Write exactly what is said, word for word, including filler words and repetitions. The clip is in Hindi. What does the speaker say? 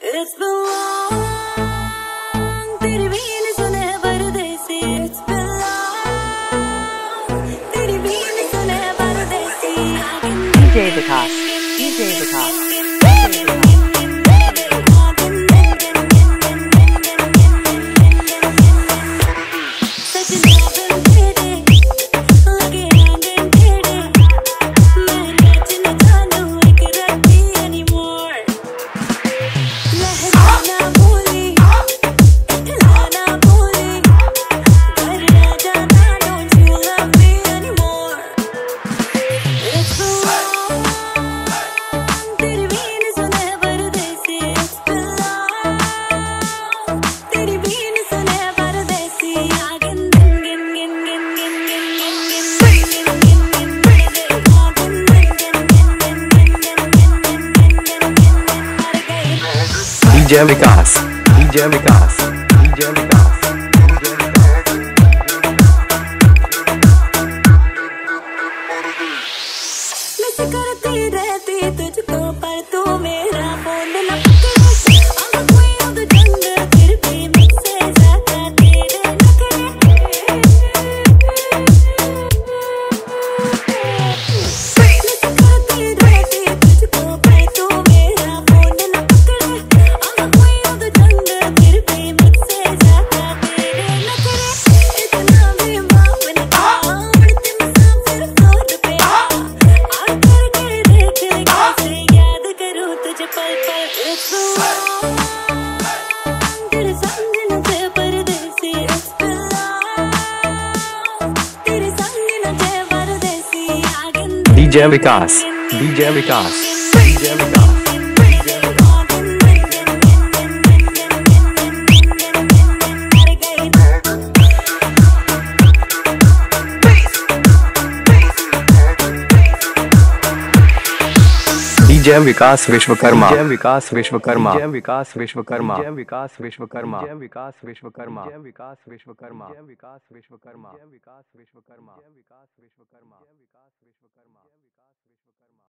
It's been long, तेरी भी नहीं सुने परदेसी. It's been long, तेरी भी नहीं सुने परदेसी. D J Vikas, D J Vikas. D J Vikas, D J Vikas, D J Vikas. Miss करती रहती तुझको पर तू मेरा फोन न पकड़े. I'm the queen of the jungle, फिर भी मुझसे ज्यादा तेरे नखरे. मिस करती रहती तुझको पर तू मेरा फोन न पकड़े. I'm the queen of the jungle, फिर भी मुझसे ज्यादा तेरे नखरे. इतना भी माफ नहीं किया, उड़ती मुसाफिर सौ रुपया. आग करके देख ले कैसे याद करूं तुझे पल पल. It's been long, तेरे संग न थे परदेसी. It's been long, तेरे संग न थे परदेसी. आगिन D J Vikas, D J Vikas, D J Vikas. D J Vikas Vishwakarma, D J Vikas Vishwakarma, D J Vikas Vishwakarma, D J Vikas Vishwakarma, D J Vikas Vishwakarma, D J Vikas Vishwakarma, D J Vikas Vishwakarma, D J Vikas Vishwakarma, D J Vikas Vishwakarma, D J Vikas Vishwakarma, D J Vikas Vishwakarma.